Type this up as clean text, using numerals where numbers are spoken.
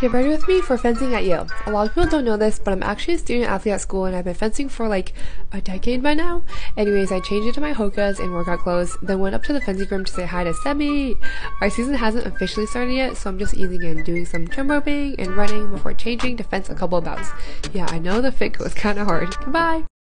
Get ready with me for fencing at Yale. A lot of people don't know this, but I'm actually a student athlete at school and I've been fencing for like a decade by now. Anyways, I changed into my Hokas and workout clothes, then went up to the fencing room to say hi to Semi. Our season hasn't officially started yet, so I'm just easing in, doing some jump roping and running before changing to fence a couple of bouts. Yeah, I know the fit was kinda hard. Goodbye!